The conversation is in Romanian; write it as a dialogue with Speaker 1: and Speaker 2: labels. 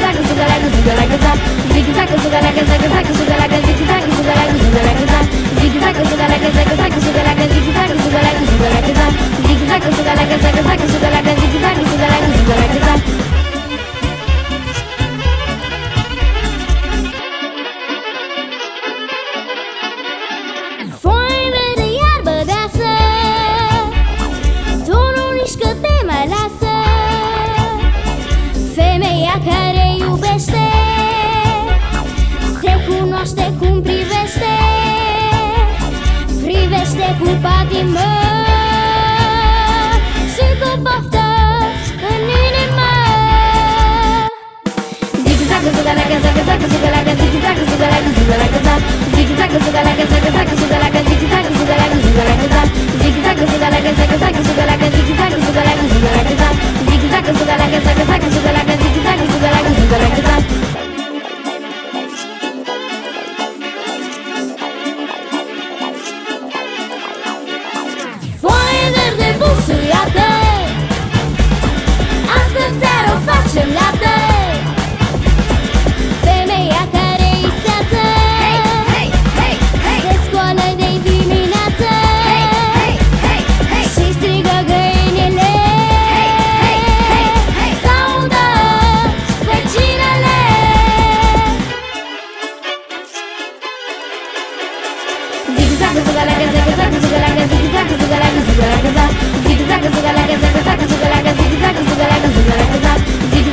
Speaker 1: Cu patimă și cu poftă în inimă. Zig-zag, zuga-laga, zaga-zaga, zuga-laga, zig-zag, zuga-laga, zuga-laga, zag. Zig-zag, zuga-laga, zaga-zaga, zuga-laga, zig-zag, zuga-laga, zuga-laga, zag. Zig-zag, zuga-laga, zaga-zaga, zuga-laga, zig-zag, zuga-laga, zuga-laga, zag. Zig-zag, zuga-laga, zaga-zaga, zuga-laga, zig-zag, zuga-laga, zuga-laga, zag. Iată, astăzi seara o facem lată. Femeia care-i steață se scoală de dimineață și strigă găinile s-audă vecinele. Zig-zag, zuga-laga, zaga-zaga, zuga-laga, zig-zag, zuga-laga, zuga-laga, zag. Zig-zag, zuga-laga, zaga-zaga, zuga-laga, zig-zag, zuga-laga, zuga-laga, zag.